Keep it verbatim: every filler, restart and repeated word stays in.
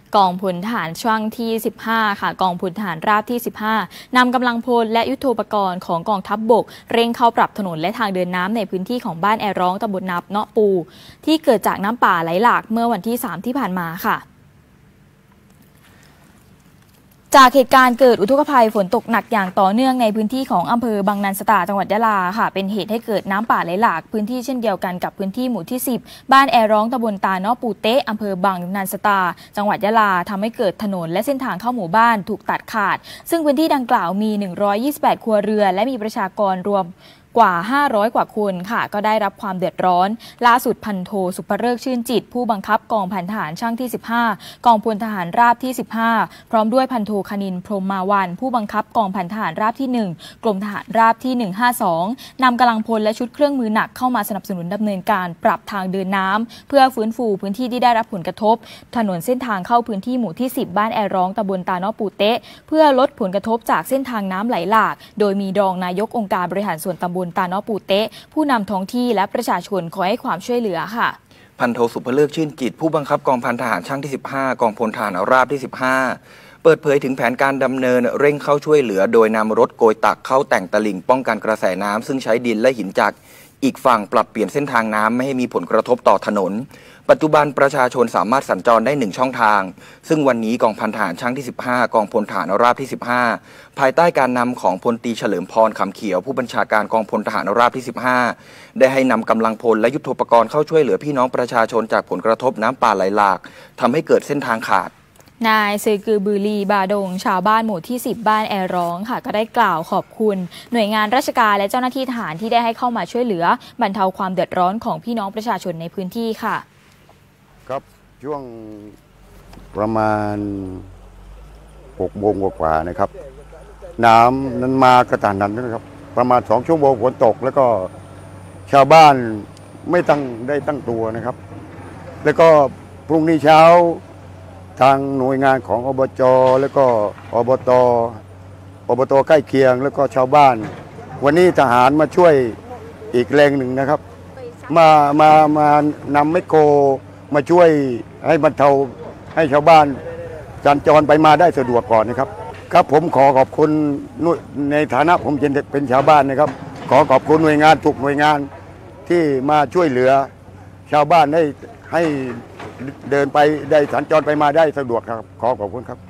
กองพลทหารช่างที่สิบห้าค่ะกองพลทหารราบที่สิบห้านำกำลังพลและยุทโธปกรณ์ของกองทัพบกเร่งเข้าปรับถนนและทางเดินน้ำในพื้นที่ของบ้านแอร้องตำบลนับเนาะปูที่เกิดจากน้ำป่าไหลหลากเมื่อวันที่สามที่ผ่านมาค่ะจากเหตุการณ์เกิดอุทกภัยฝนตกหนักอย่างต่อเนื่องในพื้นที่ของอำเภอบางนันสตาจังหวัดยะลาค่ะเป็นเหตุให้เกิดน้ำป่าไหลหลากพื้นที่เช่นเดียวกันกับพื้นที่หมู่ที่สิบบ้านแอร้องตำบลตาเนาะปูเตะอำเภอบางนันสตาจังหวัดยะลาทำให้เกิดถนนและเส้นทางเข้าหมู่บ้านถูกตัดขาดซึ่งพื้นที่ดังกล่าวมีหนึ่งร้อยยี่สิบแปดครัวเรือนและมีประชากรรวมกว่าห้าร้อยกว่าคนค่ะก็ได้รับความเดือดร้อนล่าสุดพันโทสุภเริกชื่นจิตผู้บังคับกองพันทหารช่างที่สิบห้ากองพลทหารราบที่สิบห้าพร้อมด้วยพันโทคณินพรหมมาวันผู้บังคับกองพันทหารราบที่หนึ่งกรมทหารราบที่หนึ่งห้าสองนำกำลังพลและชุดเครื่องมือหนักเข้ามาสนับสนุนดำเนินการปรับทางเดินน้ำเพื่อฟื้นฟูพื้นที่ที่ได้รับผลกระทบถนนเส้นทางเข้าพื้นที่หมู่ที่สิบบ้านแอร้องตำบลตาเนาะปูเตะเพื่อลดผลกระทบจากเส้นทางน้ำไหลหลากโดยมีรองนายกองค์การบริหารส่วนตำบลตาเนาะปูเตะผู้นำท้องที่และประชาชนขอให้ความช่วยเหลือค่ะพันโทสุภเลิกชื่นจิตผู้บังคับกองพันทหารช่างที่สิบห้ากองพลทหารราบที่สิบห้าเปิดเผยถึงแผนการดำเนินเร่งเข้าช่วยเหลือโดยนำรถโกยตักเข้าแต่งตลิ่งป้องกันกระแสน้ำซึ่งใช้ดินและหินจากอีกฝั่งปรับเปลี่ยนเส้นทางน้ำไม่ให้มีผลกระทบต่อถนนปัจจุบันประชาชนสามารถสัญจรได้หนึ่งช่องทางซึ่งวันนี้กองพันทหารช่างที่สิบห้ากองพลทหารราบที่สิบห้าภายใต้การนำของพลตรีเฉลิมพรคำเขียวผู้บัญชาการกองพลทหารราบที่สิบห้าได้ให้นำกำลังพลและยุทโธปกรณ์เข้าช่วยเหลือพี่น้องประชาชนจากผลกระทบน้ำป่าไหลหลากทำให้เกิดเส้นทางขาดนายเซกือบือลีบาดงชาวบ้านหมู่ที่สิบบ้านแอร้องค่ะก็ได้กล่าวขอบคุณหน่วยงานราชการและเจ้าหน้าที่ทหารที่ได้ให้เข้ามาช่วยเหลือบรรเทาความเดือดร้อนของพี่น้องประชาชนในพื้นที่ค่ะครับช่วงประมาณหกโมงกว่าๆนะครับน้ำนั้นมากระทันหันนะครับประมาณสองชั่วโมงฝนตกแล้วก็ชาวบ้านไม่ตั้งได้ตั้งตัวนะครับแล้วก็พรุ่งนี้เช้าทางหน่วยงานของอบจแล้วก็อบตอบตใกล้เคียงแล้วก็ชาวบ้านวันนี้ทหารมาช่วยอีกแรงหนึ่งนะครับมามามานำไมโครมาช่วยให้บรรเทาให้ชาวบ้านสัญจรไปมาได้สะดวกก่อนนะครับครับผมขอขอบคุณในฐานะผมเป็นชาวบ้านนะครับขอขอบคุณหน่วยงานทุกหน่วยงานที่มาช่วยเหลือชาวบ้านได้ให้เดินไปได้สัญจรไปมาได้สะดวกครับขอขอบคุณครับ